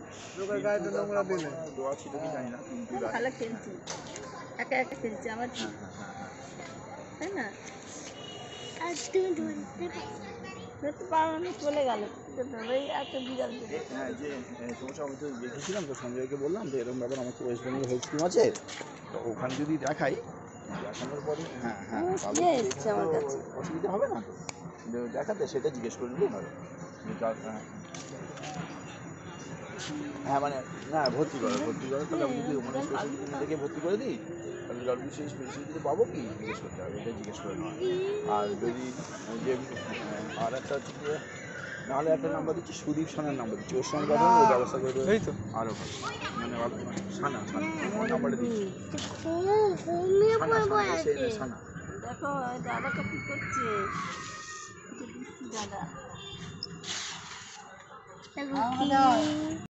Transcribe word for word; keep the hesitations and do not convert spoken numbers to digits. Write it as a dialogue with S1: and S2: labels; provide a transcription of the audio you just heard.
S1: লোকের গায়ে তো নোংরা দিলে
S2: দোয়া ছিল কি জানি না, কিন্তু
S3: ভালো খেলছি, একা একা খেলছি আমার, তাই না?
S4: আর তুমি ধরতে
S3: ধরতে পারো না, চলে গেল। ওই একটা বিড়াল
S2: হ্যাঁ, যে সমস্যা আমি তো দেখেছিলাম, তো সঞ্জয়কে বললাম যে এরকম ব্যাপার, আমার তো ওয়েস্ট বেঙ্গল হেলথ স্কিম আছে, তো ওখানে যদি দেখাই দেখানোর পরে হ্যাঁ হ্যাঁ
S3: এসছে আমার কাছে,
S2: অসুবিধা হবে না তো দেখাতে, সেটা জিজ্ঞেস করে নিলেই হবে। হ্যাঁ মানে না, ভর্তি করো ভর্তি করো তাহলে আমি যদি ওখানে স্পেশালিটি থেকে ভর্তি করে দিই, তাহলে ডব্লিউ সেই স্পেশালিটিতে পাবো কি জিজ্ঞেস করতে হবে, এটা জিজ্ঞেস করে নেওয়া। আর যদি যে আর একটা হচ্ছে যে নাহলে একটা নাম্বার দিচ্ছি, সুদীপ সানার নাম্বার দিচ্ছি, ওর সঙ্গে কথা বলে ব্যবস্থা করে দেবে। এই তো আরও মানে সানা সানা ওর নাম্বারটা দিচ্ছি, সানা।
S3: দেখো দাদাকে কি করছে, দাদা